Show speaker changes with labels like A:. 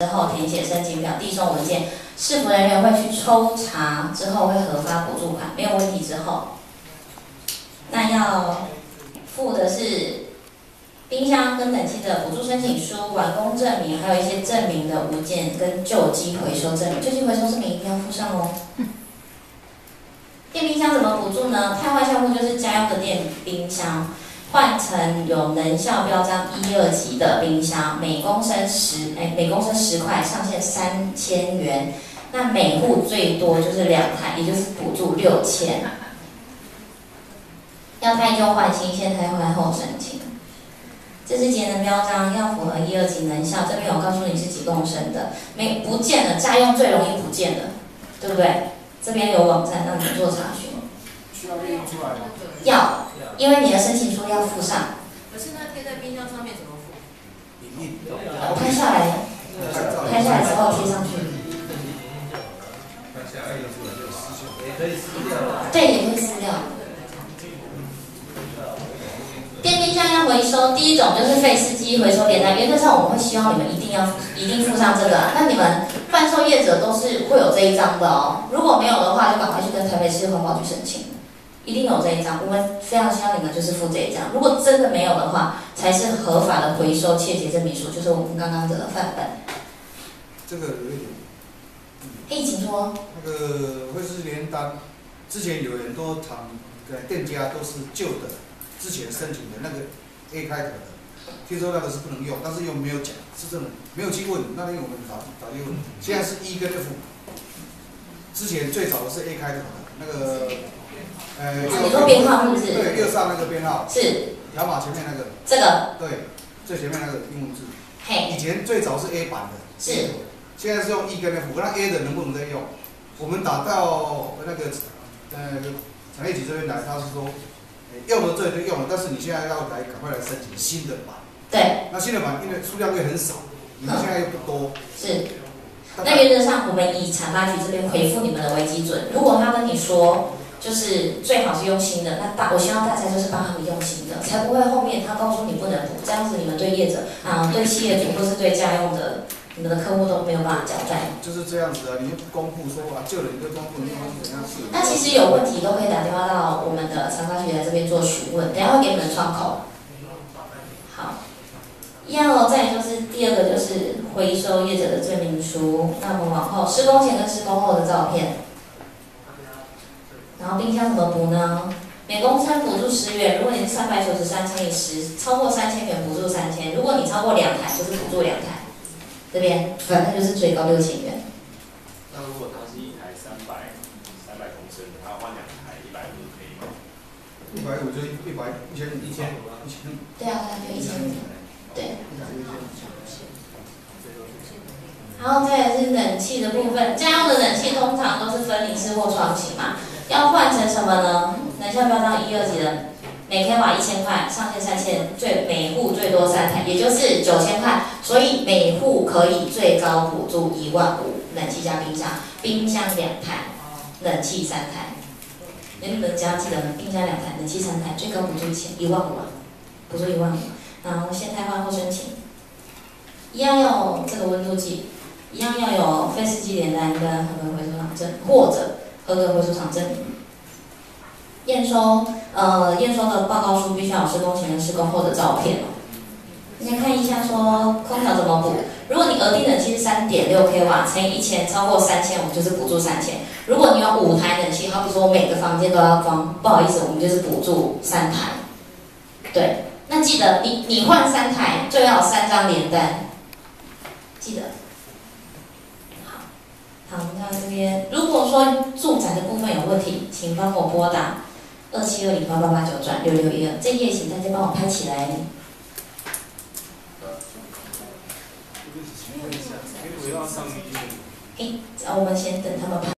A: 之后填写申请表、递送文件，市府人员会去抽查，之后会核发补助款，没有问题之后，那要附的是冰箱跟冷气的补助申请书、完工证明，还有一些证明的物件跟旧机回收证明。旧机回收证明一定要附上哦。电冰箱怎么补助呢？汰换项目就是家用的电冰箱。 换成有能效标章1、2级的冰箱，每公升10块，上限3000元。那每户最多就是2台，也就是补助6000。要汰旧换新，先汰换后申请。这是节能标章，要符合1、2级能效。这边我告诉你是几公升的，不见了，家用最容易不见了，对不对？这边有网站让你做查询。
B: 需要列出来吗？
A: 要。 因为你的申请书要附上。
C: 可是那贴在冰箱上面怎么附？
A: 拍下来，拍下来之后贴上去。对，也可以撕掉。电冰箱要回收，第一种就是废湿机回收连带，原则上我们会希望你们一定附上这个啊。那你们贩售业者都是会有这一张的哦，如果没有的话，就赶快去跟台北市环保局申请。 一定有这一张，我们非常希望你们就是附这一张。如果真的没有的话，才是合法的回收切结证明书，就是我们刚刚这个范本。
B: 这个有一点，
A: 请说。
B: 那个会是连单，之前有很多店家都是旧的，之前申请的那个 A 开头的，听说那个是不能用，但是又没有讲，是真的没有去问，那天我们早去问，现在是 E 跟 F， 之前最早的是 A 开头的那个。
A: 你说编号是不是？
B: 对，右上那个编号
A: 是
B: 条码前面那个。这
A: 个。
B: 对，最前面那个英文字。
A: 嘿。
B: 以前最早是 A 版的。
A: 是。
B: 现在是用 E 跟 F， 那 A 的能不能再用？我们打到那个产业局这边来，他是说，用了这就用了，但是你现在要赶快来申请新的版。
A: 对。
B: 那新的版因为数量会很少，你们现在又不多。
A: 是。那原则上，我们以产发局这边回复你们的为基准。如果他跟你说。 就是最好是用新的，那我希望大家就是帮他们用新的，才不会后面他告诉你不能补，这样子你们对业者对企业主或是对家用的你们的客户都没有办法交代。就是这样子啊，你公布说啊，旧的你就公布，你怎样是？那其实有问题都可以打电话到我们的产发局来这边做询问，等下会给你们窗口。好，一样哦，再来就是第二个就是回收业者的证明书，那我们往后施工前跟施工后的照片。 然后冰箱怎么补呢？每公升补助10元，如果你是393乘以10，超过3000元补助3000，如果你超过2台就是补助2台，这边反正就是最高6000元。
D: 那如果它是一台300公升的，它换2台150可以吗
B: ？150就1000。
A: 对啊，就1000。对。然后再来是冷气的部分，家用的冷气通常都是分离式或窗型嘛。 要换成什么呢？能效标章1、2级的，每 kW 1000块，上限3000，每户最多3台，也就是9000块，所以每户可以最高补助15000，冷气加冰箱，冰箱2台，冷气3台。你们只要记得，冰箱2台，冷气3台，最高补助15000啊，补助15000。然后先汰换后申请，一样要有这个温度计，一样要有废湿机连单跟合格回收厂证，或者。 合格回收厂证明，验收的报告书必须要有施工前跟施工后的照片哦。先看一下说空调怎么补，如果你额定冷气是3.6 kW 乘以1000，超过3000，我们就是补助3000。如果你有5台冷气，好比说每个房间都要装，不好意思，我们就是补助3台。对，那记得你换3台就要有3张连单，记得。 好，那这边如果说住宅的部分有问题，请帮我拨打27208889转6612，这页请大家帮我拍起来。我们先等他们拍。